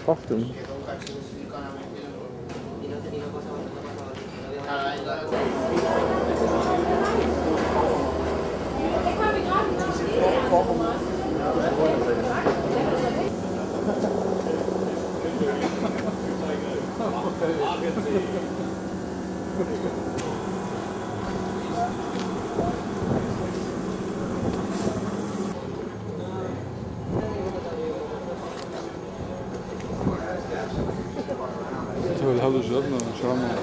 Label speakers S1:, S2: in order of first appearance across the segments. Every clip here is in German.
S1: Achtung.
S2: Toll, hallo Jörgner, schau mal.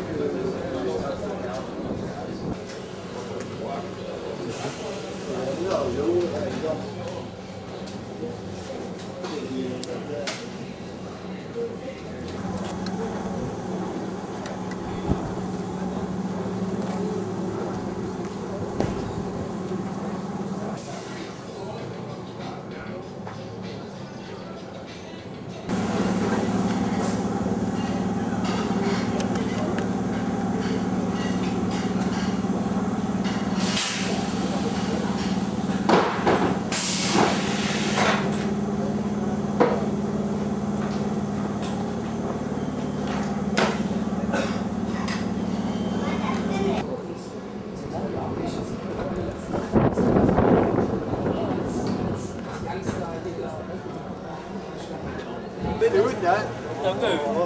S3: Bitte gut, ja? Danke.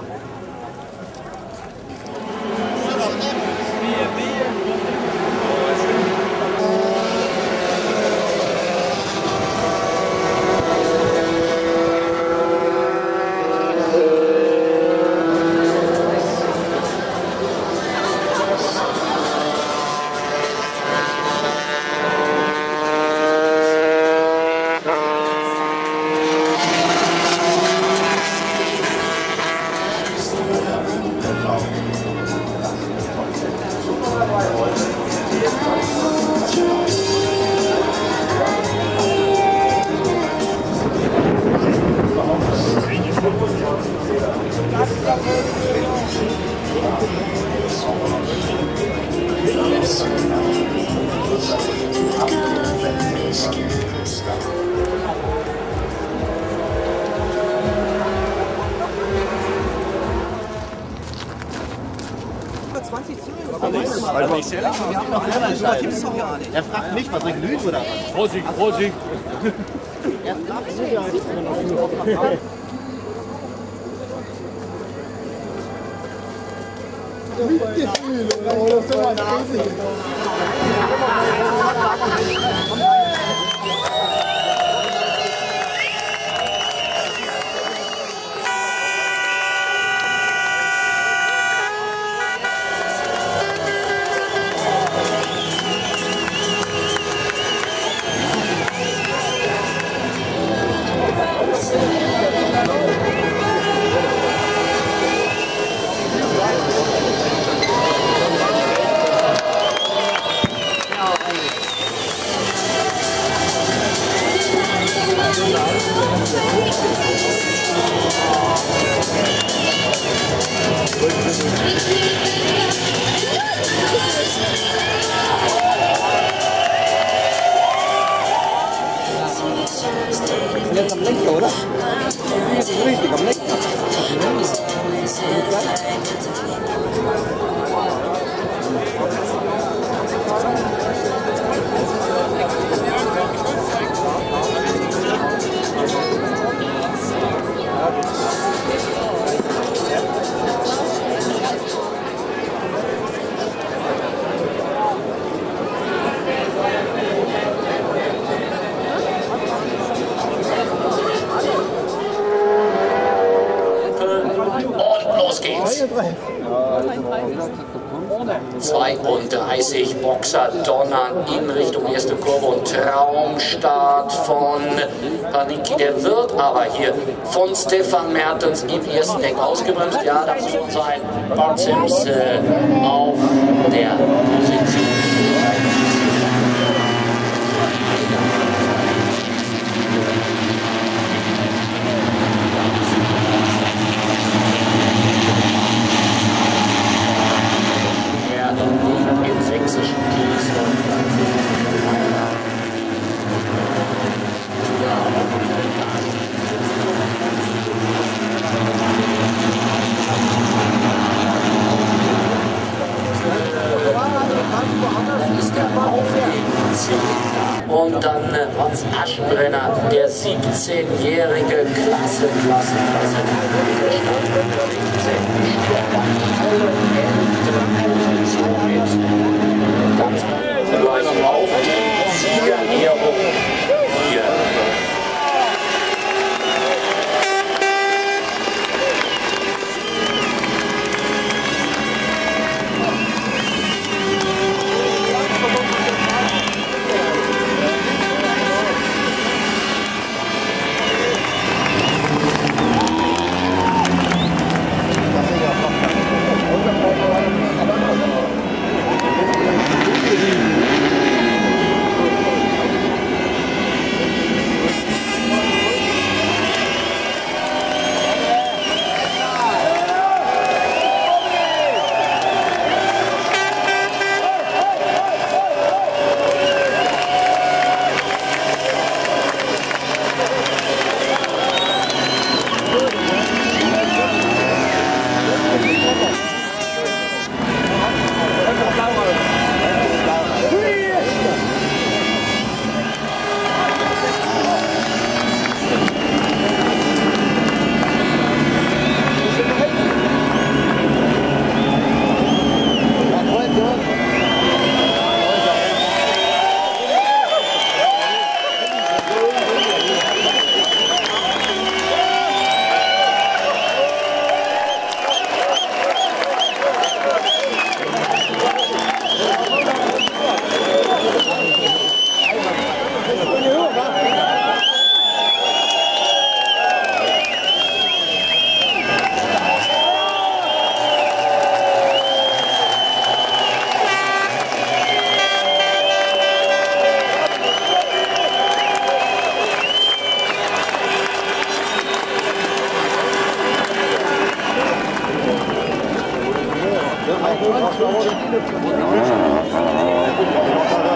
S4: Er fragt mich, was ich lüge oder was?
S2: Vorsicht, Vorsicht!
S4: Er fragt mich ja. Mitgefühl oder so ein Riesig. Jetzt am Lenker, oder? Richtig, am Lenker.
S5: Los geht's. 32 Boxer donnern in Richtung erste Kurve und Traumstart von Panicki. Der wird aber hier von Stefan Mertens im ersten Eck ausgebremst. Ja, da muss man sein. Bart Sims auf der Position. Im sächsischen Kies und ist der Aufgehensieger. Und dann Hans Aschenbrenner, der 17-jährige Klasse. Ganz gleich auf die Siegerehrung hier.
S4: Ja,